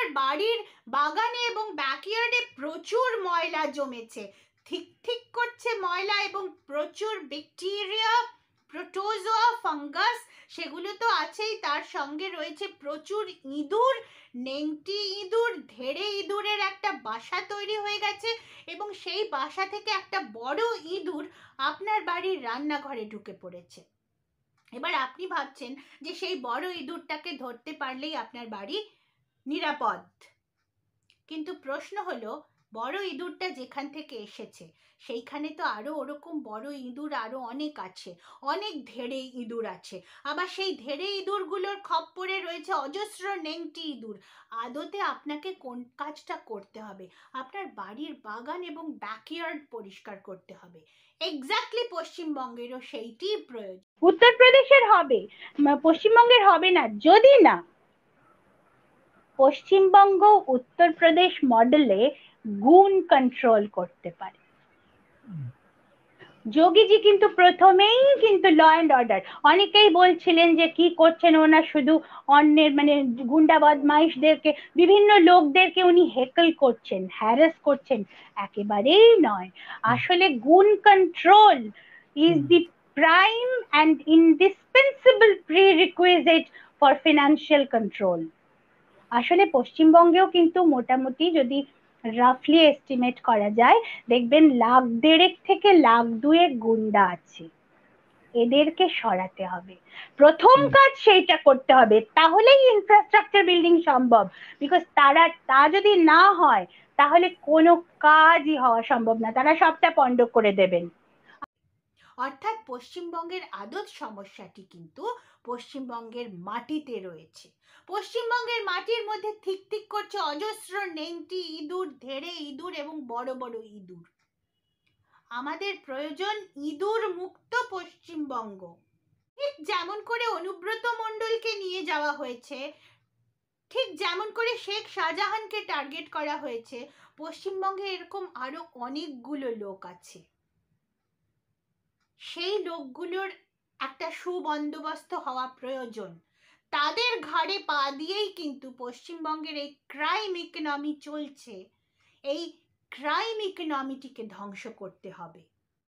বাড়ির বাগানে এবং ব্যাকইয়ার্ডে প্রচুর ময়লা জমেছে, ঠিক ঠিক করছে ময়লা, এবং প্রচুর ব্যাকটেরিয়া, প্রোটোজোয়া, ফাঙ্গাস সেগুলো তো আছেই, তার সঙ্গে রয়েছে প্রচুর ইঁদুর, নেংটি ইঁদুর, ধেড়ে ইঁদুরের একটা বাসা তৈরি হয়ে গেছে, এবং সেই বাসা থেকে একটা বড় ইঁদুর আপনার বাড়ির রান্নাঘরে ঢুকে পড়েছে। এবার আপনি ভাবছেন যে সেই বড় ইঁদুরটাকে ধরতে পারলেই আপনার বাড়ি নিরাপদ, কিন্তু প্রশ্ন হলো বড় ইঁদুরটা যেখান থেকে এসেছে সেইখানে তো আরো ওরকম বড় ইঁদুর আরো অনেক আছে, অনেক ধেড়ে ইঁদুর আছে, আবার সেই ধেড়ে ইঁদুরগুলোর খপ্পরে রয়েছে অজস্র নেংটি ইঁদুর। আদতে আপনাকে কোন কাজটা করতে হবে? আপনার বাড়ির বাগান এবং ব্যাকইয়ার্ড পরিষ্কার করতে হবে। এক্স্যাক্টলি পশ্চিমবঙ্গেরও সেইটি প্রয়োজন। উত্তরপ্রদেশের হবে, পশ্চিমবঙ্গের হবে না, যদি না পশ্চিমবঙ্গ উত্তরপ্রদেশ মডেলে গুণ কন্ট্রোল করতে পারে। যোগীজি কিন্তু প্রথমেই কিন্তু ল অ্যান্ড অর্ডার, অনেকেই বলছিলেন যে কি করছেন ওনার, শুধু অন্যের মানে গুন্ডা বদমাইশদেরকে, বিভিন্ন লোকদেরকে উনি হেকল করছেন, হ্যারাস করছেন, একেবারেই নয়। আসলে গুণ control is the prime and indispensable prerequisite for financial control. আসলে পশ্চিমবঙ্গেও কিন্তু মোটামুটি যদি রাফলি এস্টিমেট করা যায়, দেখবেন 1,2 থেকে 1,2 গুন্ডা আছে, এদেরকে সরাতে হবে। প্রথম কাজ সেইটা করতে হবে, তাহলেই ইনফ্রাস্ট্রাকচার বিল্ডিং সম্ভব। বিকজ তা যদি না হয় তাহলে কোনো কাজই হওয়া সম্ভব না, তারা সবটা পণ্ড করে দেবেন। অর্থাৎ পশ্চিমবঙ্গের আদত সমস্যাটি কিন্তু পশ্চিমবঙ্গের মাটিতে রয়েছে। পশ্চিমবঙ্গের মাটির মধ্যে ঠিক ঠিক করছে অজস্র নেংটি ইঁদুর, ধেড়ে ইঁদুর এবং বড় বড় ইঁদুর। আমাদের প্রয়োজন ইঁদুর মুক্ত পশ্চিমবঙ্গ। ঠিক যেমন করে অনুব্রত মণ্ডলকে নিয়ে যাওয়া হয়েছে, ঠিক যেমন করে শেখ শাহজাহানকে টার্গেট করা হয়েছে, পশ্চিমবঙ্গে এরকম আরো অনেকগুলো লোক আছে। সেই লোকগুলোর একটা সুবন্দোবস্ত হওয়া প্রয়োজন। তাদের ঘাড়ে পা দিয়েই কিন্তু পশ্চিমবঙ্গের এই ক্রাইম ইকোনমি চলছে। এই ক্রাইম ইকোনমিটিকে ধ্বংস করতে হবে।